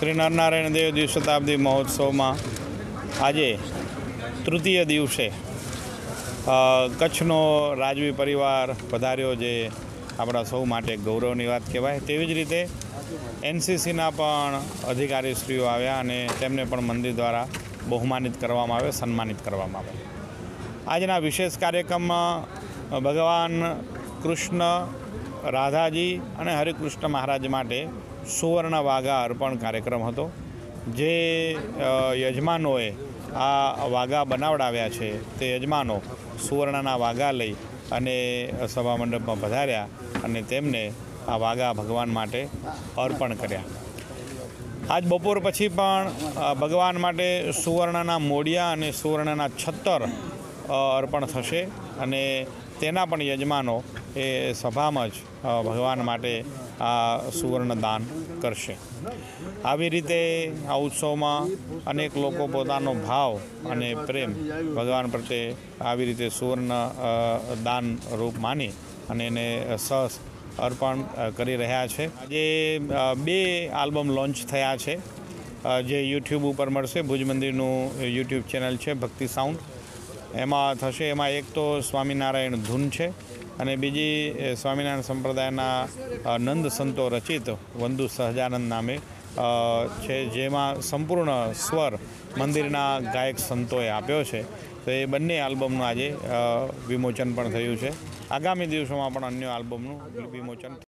શ્રી નરનારાયણ દેવ દ્વિશતાબ્દી મહોત્સવમાં આજે તૃતીય દિવસે કચ્છનો રાજવી પરિવાર પધાર્યો, જે આપણા સૌ માટે ગૌરવની વાત કહેવાય। તેવી જ રીતે એનસીસીના પણ અધિકારીશ્રીઓ આવ્યા અને તેમને પણ મંદિર દ્વારા બહુમાનિત કરવામાં આવે, સન્માનિત કરવામાં આવે। આજના વિશેષ કાર્યક્રમમાં ભગવાન કૃષ્ણ, રાધાજી અને હરિકૃષ્ણ મહારાજ માટે સુવર્ણ વાઘા અર્પણ કાર્યક્રમ હતો। જે યજમાનોએ આ વાઘા બનાવડાવ્યા છે તે યજમાનો સુવર્ણના વાઘા લઈ અને સભા મંડપમાં પધાર્યા અને તેમને આ વાઘા ભગવાન માટે અર્પણ કર્યા। આજ બપોર પછી પણ ભગવાન માટે સુવર્ણના મોડિયા અને સુવર્ણના છત્તર અર્પણ થશે અને તેના પણ યજમાનો એ સભામાં જ ભગવાન માટે આ સુવર્ણ દાન કરશે। આવી રીતે આ ઉત્સવમાં અનેક લોકો પોતાનો ભાવ અને પ્રેમ ભગવાન પ્રત્યે આવી રીતે સુવર્ણ દાન રૂપ માની અને એને સહ અર્પણ કરી રહ્યા છે। આજે 2 આલ્બમ લોન્ચ થયા છે, જે યુટ્યુબ ઉપર મળશે। ભુજ મંદિરનું યુટ્યુબ ચેનલ છે ભક્તિ સાઉન્ડ, એમાં થશે। એમાં એક તો સ્વામિનારાયણ ધૂન છે અને બીજી સ્વામિનારાયણ સંપ્રદાયના નંદ સંતો રચિત વંદુ સહજાનંદ નામે છે, જેમાં સંપૂર્ણ સ્વર મંદિરના ગાયક સંતોએ આપ્યો છે। તો એ બંને આલ્બમનું આજે વિમોચન પણ થયું છે। આગામી દિવસોમાં પણ અન્ય આલ્બમનું વિમોચન